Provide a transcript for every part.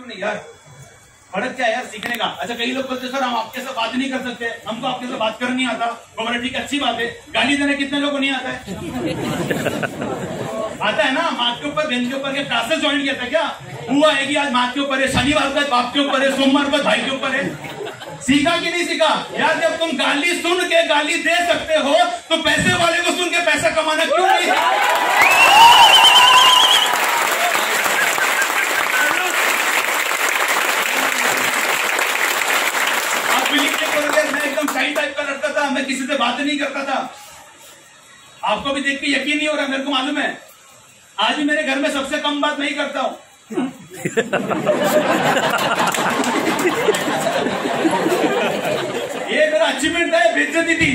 नहीं यार, फर्क क्या है यार सीखने का। अच्छा कई लोग बोलते सर हम आपके साथ बात नहीं कर सकते, हमको आपके साथ बात करना नहीं आता। तो बोला ठीक है अच्छी बात है, गाली देने कितने लोगों को नहीं आता है? आता है ना, माँ के ऊपर बहन के ऊपर के क्लासेस ज्वाइन किया था क्या? हुआ है कि आज माँ के ऊपर है, शनिवार को बाप के ऊपर है, सोमवार को भाई के ऊपर है। सीखा कि नहीं सीखा यार? जब तुम गाली सुन के गाली दे सकते हो तो पैसे वाले को सुन के पैसा कमाना क्यों नहीं? मैं एकदम शाही टाइप का लड़का था, मैं किसी से बात नहीं करता था। आपको भी देख के यकीन नहीं हो रहा, मेरे को मालूम है। आज भी मेरे घर में सबसे कम बात नहीं करता हूं। ये मेरा अचीवमेंट है, बेइज्जती थी।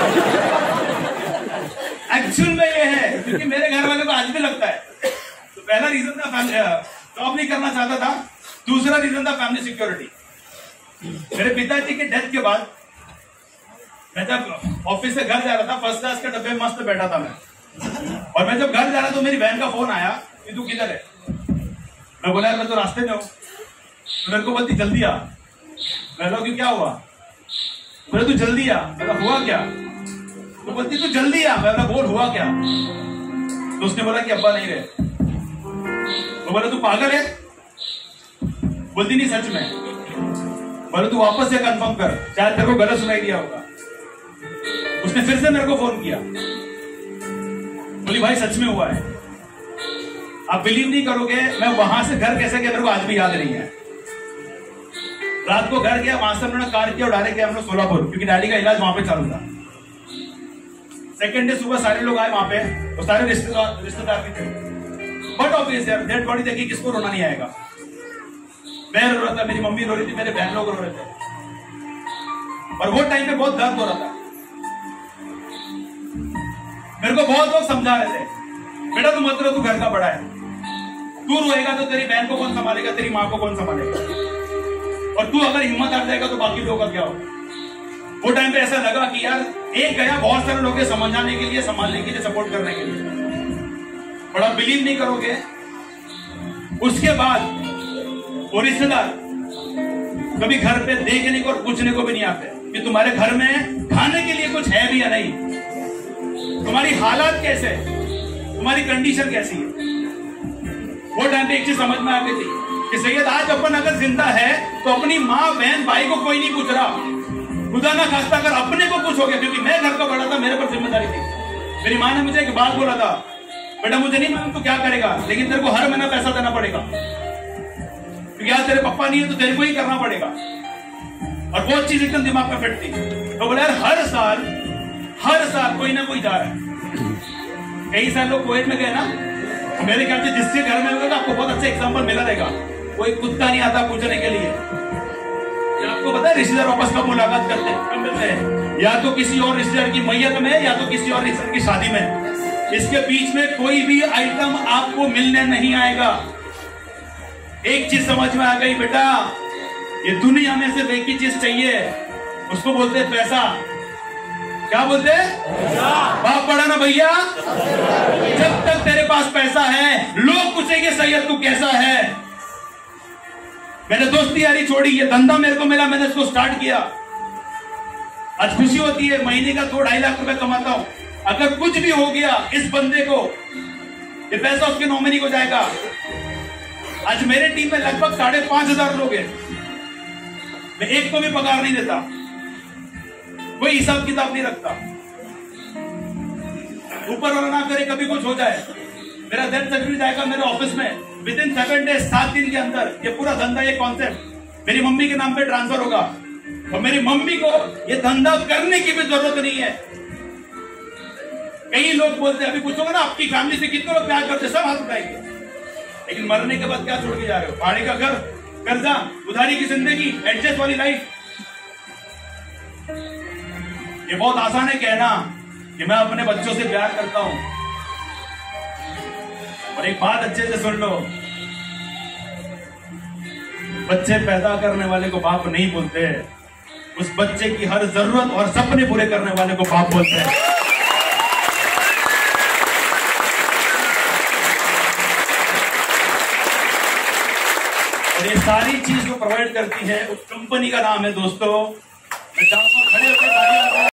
एक्चुअल में ये है क्योंकि मेरे घर वाले को आज भी लगता है। तो पहला रीजन था जॉब नहीं करना चाहता था, दूसरा रीजन था फैमिली सिक्योरिटी। मेरे पिताजी के डेथ के बाद मैं जब ऑफिस से घर जा रहा था, फर्स्ट क्लास के डब्बे में मस्त बैठा था मैं, और मैं जब घर जा रहा तो मेरी बहन का फोन आया कि तू किधर है? मैं बोला मैं तो रास्ते में हूं। तो मेरे को बोलती जल्दी आ। मैं बोला कि क्या हुआ? बोले तू जल्दी आ। मैं बोला हुआ क्या? तो बोलती तू जल्दी आ। मैं बोला बोल हुआ क्या? तो उसने बोला कि अब्बा नहीं रहे। तो बोला तू पागल है? बोलती नहीं सच में। बोले तू वापस से कंफर्म कर, शायद तेरे को गलत सुनाई दिया होगा। उसने फिर से मेरे को फोन किया, बोली भाई सच में हुआ है। आप बिलीव नहीं करोगे, मैं वहां से घर कैसे गया मेरे को आज भी याद नहीं है। रात को घर गया, वहां से हम लोगों ने कार किया और डायरेक्ट गया हम लोग सोलापुर, क्योंकि डैडी का इलाज वहां पे चालू था। सेकेंड डे सुबह सारे लोग आए वहां पे, और सारे रिश्तेदार भी थे। बट ऑब्वियस यार डेड बॉडी देखी किसको रोना नहीं आएगा। मैं रो रहा था, मेरी मम्मी रो रही थी, मेरे बहन लोग रो रहे थे, और वो टाइम पे बहुत दर्द हो रहा था। मेरे को बहुत लोग समझा रहे थे, बेटा तू मत रो, तू घर का बड़ा है, तू रोएगा तो तेरी बहन को कौन संभालेगा, तेरी माँ को कौन संभालेगा, और तू अगर हिम्मत हार जाएगा तो बाकी लोगों का क्या होगा। वो टाइम पे ऐसा लगा कि यार एक गया, बहुत सारे लोग समझाने के लिए, संभालने के लिए, सपोर्ट करने के लिए। बड़ा बिलीव नहीं करोगे, उसके बाद वो रिश्तेदार कभी घर पे देखने को और पूछने को भी नहीं आते कि तुम्हारे घर में खाने के लिए कुछ है भी या नहीं, तुम्हारी हालात कैसे, तुम्हारी कंडीशन कैसी है। वो टाइम पे एक चीज समझ में आ गई थी कि सैयद आज अपन अगर जिंदा है तो अपनी माँ बहन भाई को कोई नहीं पूछ रहा, खुदा ना खास्ता अगर अपने को पूछोगे, क्योंकि मैं घर का बड़ा था, मेरे पर जिम्मेदारी थी। मेरी माँ ने मुझे एक बात बोला था, बेटा मुझे नहीं मालूम तू क्या करेगा, लेकिन तेरे को हर महीना पैसा देना पड़ेगा, क्योंकि आज तेरे पापा नहीं है तो तेरे को ही करना पड़ेगा। और वो चीज एकदम दिमाग में फिट थी। तो बोला यार हर साल कोई ना कोई जा रहा है। कई साल लोग कुवैत में गए ना, तो मेरे ख्याल से जिसके घर में होगा आपको बहुत अच्छा एग्जांपल मिला रहेगा। कोई कुत्ता नहीं आता पूछने के लिए। आपको पता है रिश्तेदार वापस कब मुलाकात करते हैं, कब मिलते हैं? या तो किसी और रिश्तेदार की मैयत में, या तो किसी और रिश्तेदार की शादी में। इसके बीच में कोई भी आइटम आपको मिलने नहीं आएगा। एक चीज समझ में आ गई बेटा, ये दुनिया में सिर्फ एक ही चीज चाहिए, उसको बोलते हैं पैसा। क्या बोलते हैं? बाप बड़ा ना भैया। जब तक तेरे पास पैसा है लोग पूछेंगे सैयद तू कैसा है। मैंने दोस्ती यारी छोड़ी, ये धंधा मेरे को मिला, मैंने इसको स्टार्ट किया। आज खुशी होती है, महीने का 2-2.5 लाख रुपए कमाता हूं। अगर कुछ भी हो गया इस बंदे को, ये पैसा उसके नॉमिनी को जाएगा। आज मेरे टीम में लगभग 5,500 लोग हैं, मैं एक को भी पगार नहीं देता, कोई हिसाब किताब नहीं रखता। ऊपर वाला ना करे कभी कुछ हो जाए, मेरा डेथ सर्टिफिकेट जाएगा मेरे ऑफिस में विद इन 7 डेज, 7 दिन के अंदर। ये पूरा धंधा, ये कॉन्सेप्ट मेरी मम्मी के नाम पे ट्रांसफर होगा, और मेरी मम्मी को ये धंधा करने की भी जरूरत नहीं है। कई लोग बोलते हैं, अभी पूछोगे ना आपकी फैमिली से कितने लोग प्यार करते, सब हाथ उठाएंगे, लेकिन मरने के बाद क्या छोड़ के जा रहे हो? भाड़े का घर, कर्जा, उधारी की जिंदगी, एडजस्ट वाली लाइफ। ये बहुत आसान है कहना कि मैं अपने बच्चों से प्यार करता हूं, और एक बात अच्छे से सुन लो, बच्चे पैदा करने वाले को बाप नहीं बोलते, उस बच्चे की हर जरूरत और सपने पूरे करने वाले को बाप बोलते हैं। और ये सारी चीज जो प्रोवाइड करती है उस कंपनी का नाम है दोस्तों, मैं चाहूंगा